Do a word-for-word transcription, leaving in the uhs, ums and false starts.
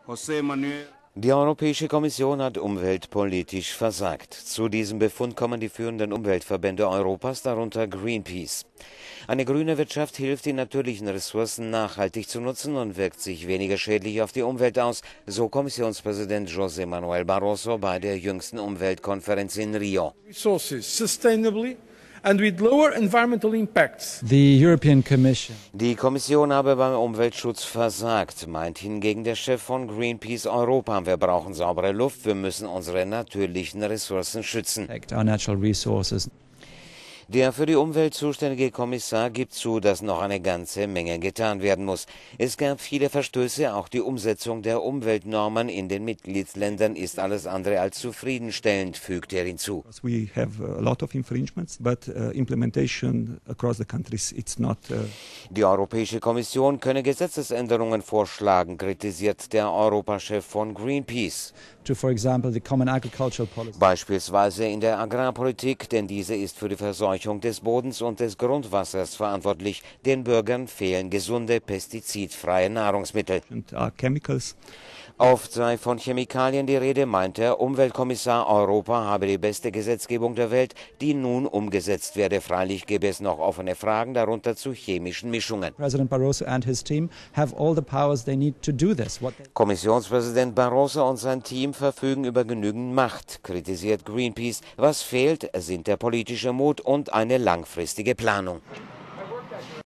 Die Europäische Kommission hat umweltpolitisch versagt. Zu diesem Befund kommen die führenden Umweltverbände Europas, darunter Greenpeace. Eine grüne Wirtschaft hilft, die natürlichen Ressourcen nachhaltig zu nutzen und wirkt sich weniger schädlich auf die Umwelt aus, so Kommissionspräsident José Manuel Barroso bei der jüngsten Umweltkonferenz in Rio. And with lower environmental impacts. The European Commission. Die Kommission habe beim Umweltschutz versagt, meint hingegen der Chef von Greenpeace Europa. Wir brauchen saubere Luft, wir müssen unsere natürlichen Ressourcen schützen. Our natural resources. Der für die Umwelt zuständige Kommissar gibt zu, dass noch eine ganze Menge getan werden muss. Es gab viele Verstöße, auch die Umsetzung der Umweltnormen in den Mitgliedsländern ist alles andere als zufriedenstellend, fügt er hinzu. We have a lot of infringements, but uh, implementation across the countries, it's not. Uh Die Europäische Kommission könne Gesetzesänderungen vorschlagen, kritisiert der Europachef von Greenpeace. To, for example, the common agricultural policy. Beispielsweise in der Agrarpolitik, denn diese ist für die Verseuchung des Bodens und des Grundwassers verantwortlich. Den Bürgern fehlen gesunde, pestizidfreie Nahrungsmittel. And, uh, chemicals. Oft sei von Chemikalien die Rede, meint der Umweltkommissar. Europa habe die beste Gesetzgebung der Welt, die nun umgesetzt werde. Freilich gäbe es noch offene Fragen, darunter zu chemischen Mischungen. President Barroso and his team have all the powers they need to do this. What Kommissionspräsident Barroso und sein Team verfügen über genügend Macht, kritisiert Greenpeace. Was fehlt, sind der politische Mut und eine langfristige Planung.